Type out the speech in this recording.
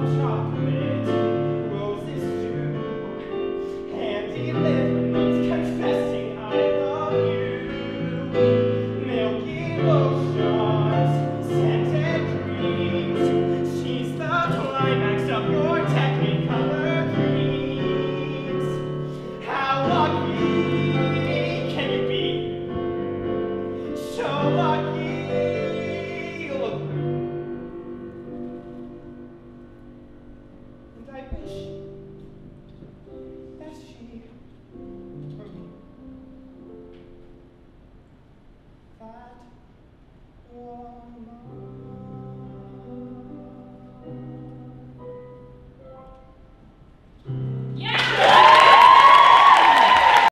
chocolate, roses too, handy lemons confessing I love you, milky lotions, scented creams. She's the climax of your technicolor dreams. How lucky can you be? So lucky. Look, and I wish